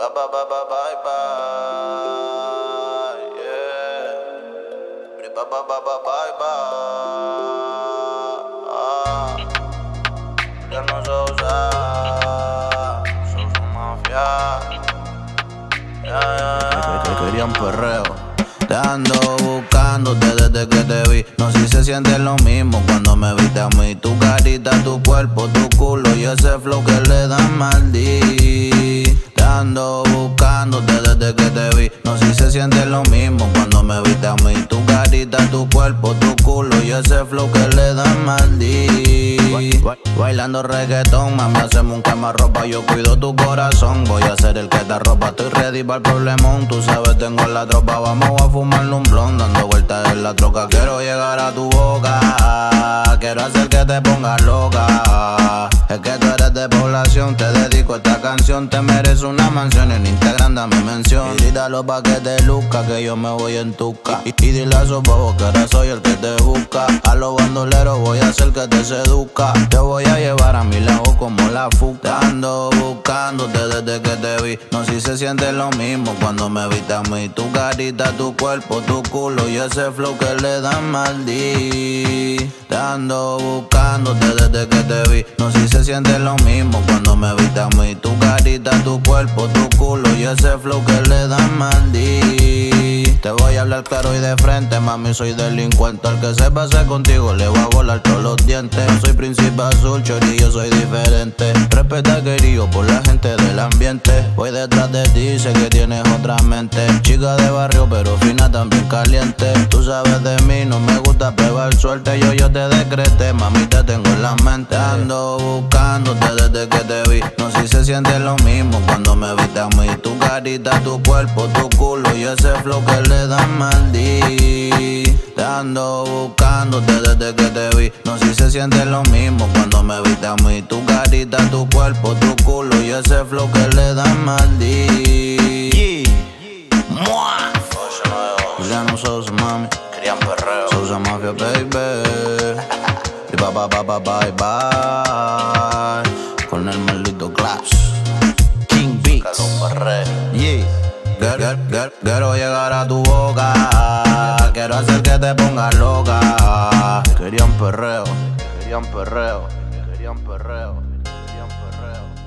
Bye bye bye bye bye bye. Yeah. Bye bye bye bye bye bye. Ya no se usa. Sos un mafia. Querían perreo. Te ando buscándote desde que te vi. No sé si se siente lo mismo cuando me viste a mí. Tu carita, tu cuerpo, tu culo y ese flow que le dan maldí. Te ando buscándote desde que te vi. No sé si se siente lo mismo cuando me viste a mí. Tu carita, tu cuerpo, tu culo y ese flow que le dan maldí. Bailando reggaetón, mami, hacemos un quemarropa. Yo cuido tu corazón, voy a ser el que te arropa. Estoy ready para el problemón, tú sabes, tengo la tropa. Vamos a fumarle un blond, dando vueltas en la troca. Quiero llegar a tu boca, quiero hacer que te pongas loca. Es que tú eres de población, te dedico esta canción. Te mereces una mansión, en Instagram dame mención. Y dítalo pa' que te luzca, que yo me voy en tuca. Y dile a esos bobos que ahora soy el que te busca. A los bandoleros voy a hacer que te seduzca. Te voy a llevar a mi lado como la fuca. Te ando buscándote desde que te vi. No sé si se siente lo mismo cuando me viste a mí. Tu carita, tu cuerpo, tu culo y ese flow que le dan maldí. Te ando buscándote desde que te vi. No sé si se siente lo mismo cuando me viste a mí. Tu carita, tu cuerpo, tu culo y ese flow que le dan maldí. Te voy a hablar claro y de frente, mami, soy delincuente. Al que se pase contigo le voy a volar todos los dientes. No soy príncipe azul, chori, yo soy diferente. Respeta querido por la gente del ambiente. Voy detrás de ti, sé que tienes otra mente. Chica de barrio pero fina, también caliente. Tú sabes de mí, no me gusta pegar suerte. Yo te decreté, mami, te tengo en la mente. Ando buscándote desde que te vi. No sé si se siente lo mismo cuando me viste a mí. Tu carita, tu cuerpo, tu culo y ese flow que le dan maldí. Te ando buscándote desde que te vi. No sé si se siente lo mismo cuando me viste a mí. Tu carita, tu cuerpo, tu culo y ese flow que le dan maldí. Ya no sos mami, querían perreo. Sos mafia, baby. Y bye bye bye bye bye. Con el maldito Claps, King Beats. Yeah. Quiero llegar a tu boca, quiero hacer que te pongas loca. Querían perreo, querían perreo, querían perreo, querían perreo.